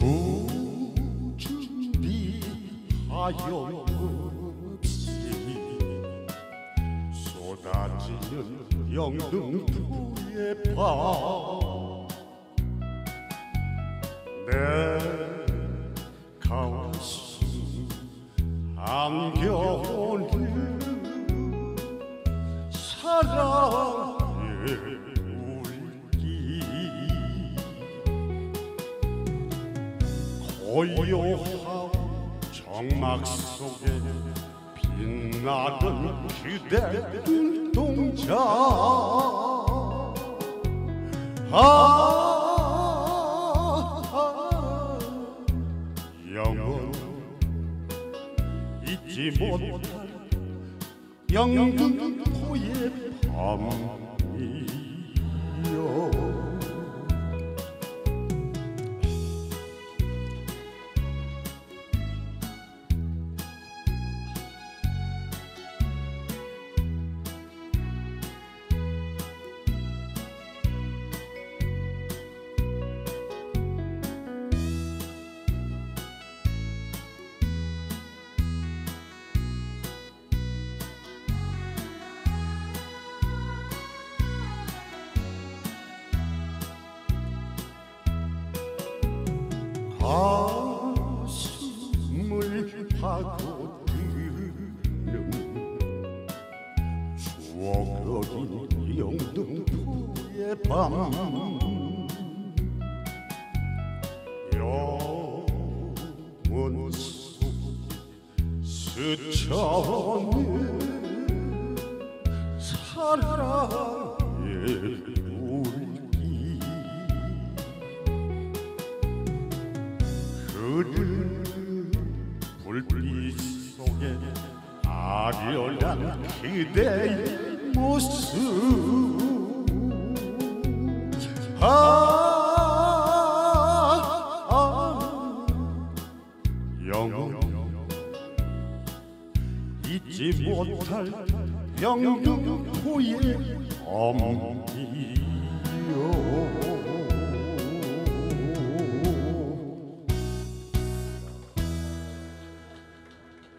하염없이 쏟아지는 영등포의 밤 내 가슴 안겨오는 사랑의 울기 고요하고 정막 속에 빛나는 그대 눈동자 영원 잊지 못할 영등포의 밤이여 가슴을 파고드는 추억 어린 영등포의 밤 영원 속에 스쳐오는 사랑의 불빛 속에 아련한 그대의 모습 영원 잊지 못할 영등포의 밤이요